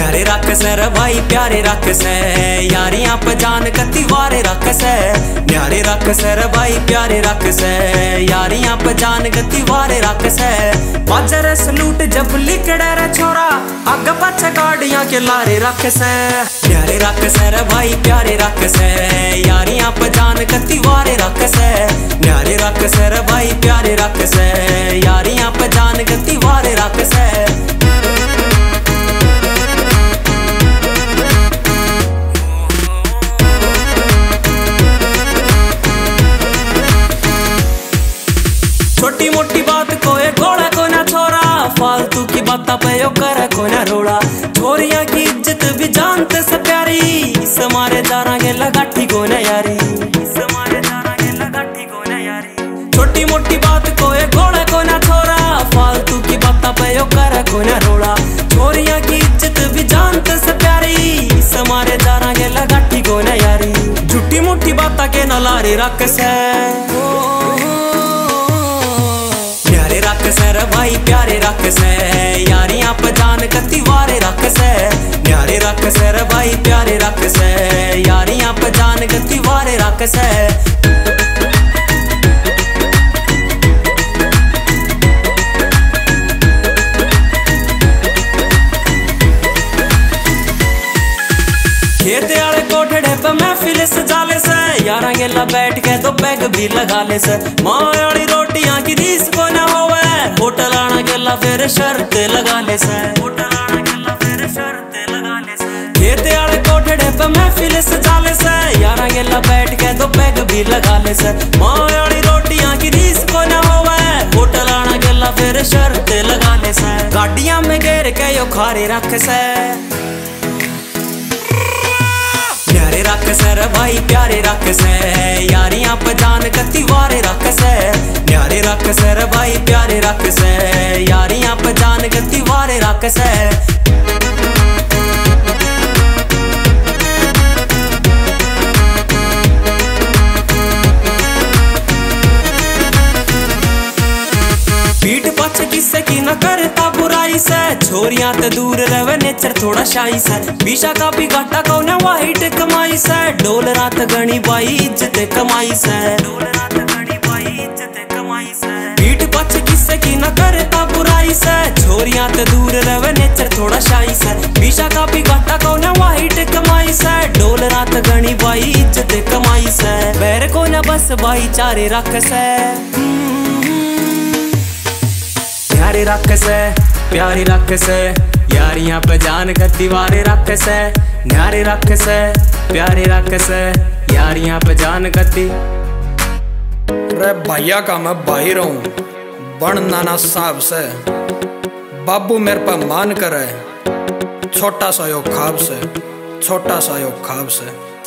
न्यारे रख से रे भाई प्यारे रख से, यारियां पे जान कती वारे रख से। न्यारे रख से रे भाई प्यारे रख से, यारियां पे जान कती वारे रख से। बाजर सलूट जब लिकड़े रे छोरा, आगे पीछे गाड़ियां के लारे रख से। न्यारे रख से रे भाई प्यारे रख से, यारियां पे जान कती वारे रख से। न्यारे रख से रे भाई प्यारे रख से, यारियां पे जान कती वारे रख से। छोटी मोटी बात कोई घोड़ा को ना छोरा, फालतू की बात पे यो करे को ना रोड़ा। छोरियां की इज्जत भी जानते से प्यारी, समारे दारा के लगाठी को ना यारी, समारे दारा के लगाठी को ना यारी। छोटी मोटी बात कोई घोड़ा को ना छोरा, फालतू की बात पे यो करे को ना रोड़ा। छोरियां की इज्जत भी जानते से प्यारी, समारे दारा के लगाठी को ना यारी। झूठी मोटी बात के ना लारे रख से। न्यारे रख से रे भाई प्यारे रख से, यारियां पे जान कती वारे रख से। न्यारे रख से रे भाई प्यारे रख से, यारियां पे जान कती वारे रख से। खेत आले कोठड़े पे महफिल सजाले से, यारा गेला बैठ के तो पैग भी लगा ले से। माँ वाली रोटियां की रीस को ना होवे, होटल आना गेला फिर शर्त लगा ले से। होटल आना गेला फिर शर्त लगा ले से। खेत आले कोठड़े पे महफिल सजाले से, यारा गेला बैठ के तो पैग भी लगा ले से। माँ वाली रोटियां की रीस को ना होवे, होटल आना गेला फिर शर्त लगा ले से। गाड़ियां में घेर के यो खारे रख से। न्यारे रख से रे भाई प्यारे रख से, यारियां पे जान कती वारे रख से। न्यारे रख से रे भाई प्यारे रख से, यारियां पे जान कती वारे रख से। पीठ पाछे किसे की न करता बुराई से, छोरियां ते दूर रहे नेचर थोड़ा शाई से। पीछा का भी घाटा को न वाइट कमाई से, डोल रात गणी बाई इज्जत कमाई से। डोल रात गणी बाई इज्जत कमाई से। पीठ पाछे किसे की न करता बुराई से, छोरियां ते दूर रहे नेचर थोड़ा शाई से। पीछा का भी घाटा को न वाइट कमाई से, डोल रात गणी बाई इज्जत कमाई से। बैर को न बस भाईचारे रख से। न्यारे रख से प्यारी रख से, यारियां पे जान कती वारे रख से। न्यारे रख से प्यारे रख से, यारियां पे जान कती। रे भैया का मैं भाई रहूं बन नाना साहब से, बाबू मेरे पे मान करे छोटा सा यो खाब से, छोटा सा यो खाब से।